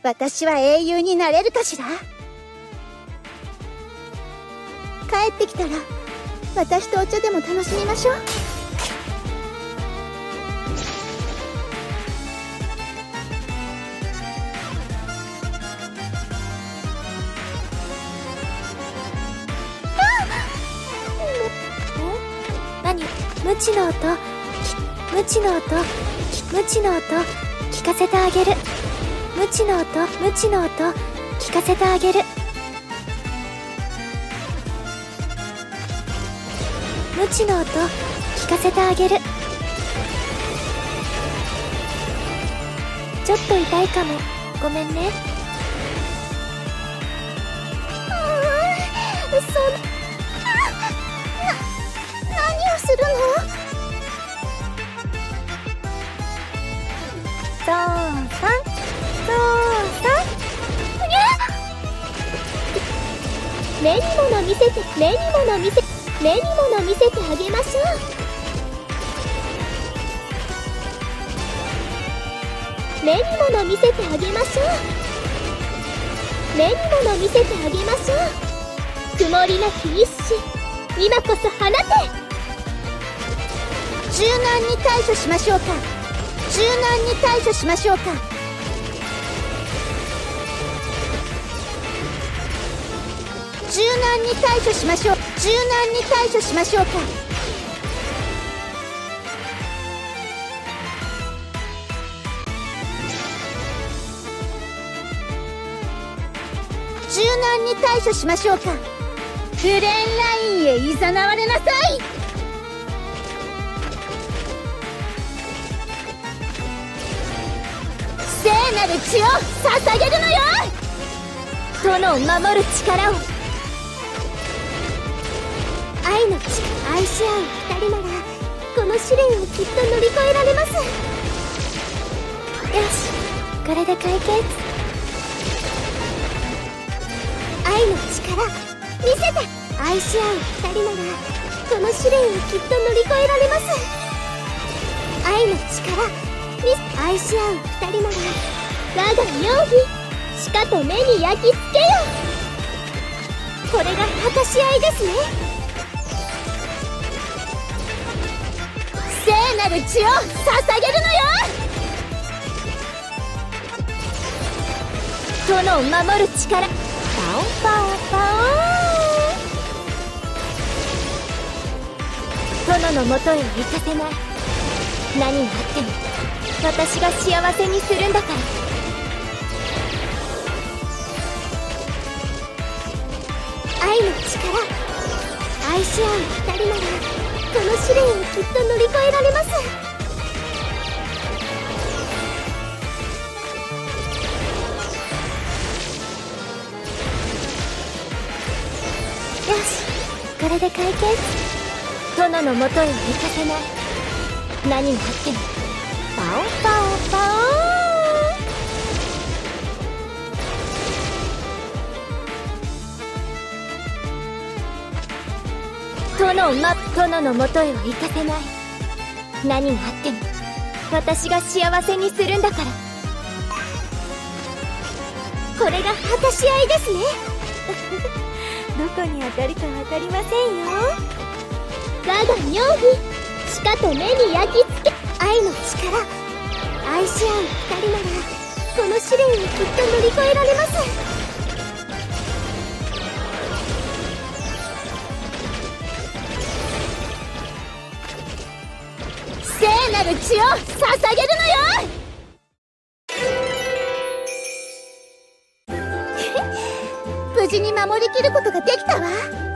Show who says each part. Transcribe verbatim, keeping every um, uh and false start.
Speaker 1: 私は英雄になれるかしら。帰ってきたら私とお茶でも楽しみましょう。
Speaker 2: 何？無知の音、無知の音、無知の音、聞かせてあげる。無知の音、無知の音、聞かせてあげる。無知の音、聞かせてあげる。ちょっと痛いかも。ごめんね。
Speaker 1: うーん、そんな、何をするの？ゾウさん、ゾウさん。目に物見せて、目に物見せ、目に物見せてあげましょう。目に物見せてあげましょう。目に物見せてあげましょう。曇りなき一瞬、今こそ放て。柔軟に対処しましょうか。柔軟に対処しましょうか。柔軟に対処しましょう。柔軟に対処しましょうか。柔軟に対処しましょうか。フレーンラインへいざなわれなさい。聖なる血を捧げるのよ。殿を守る力を。愛の血、愛し合う二人ならこの試練をきっと乗り越えられます。
Speaker 2: よし、これで解決。
Speaker 1: 愛の力見せて。愛し合う二人ならこの試練をきっと乗り越えられます。愛の力見せ、愛し合う二人なら我が妙義しかと目に焼き付けよ。これが果たし合いですね。聖なる血を捧げるのよ。殿を守る力。パオパオパオ。殿のもとへ行かせない。何があっても私が幸せにするんだから。愛の力、愛し合う二人ならこの試練をきっと乗り越えられます。
Speaker 2: よし、これで解決。
Speaker 1: 殿のもとへ行かせない。何があってもパオパオパオ。殿をま、殿のもとへは行かせない。何があっても私が幸せにするんだから。これが果たし合いですね。
Speaker 2: どこに当たるかわかりませんよ。
Speaker 1: 我が妙義しかと目に焼き付け。愛の力、愛し合う二人ならこの試練をきっと乗り越えられます。聖なる血を捧げるのよ。無事に守りきることができたわ。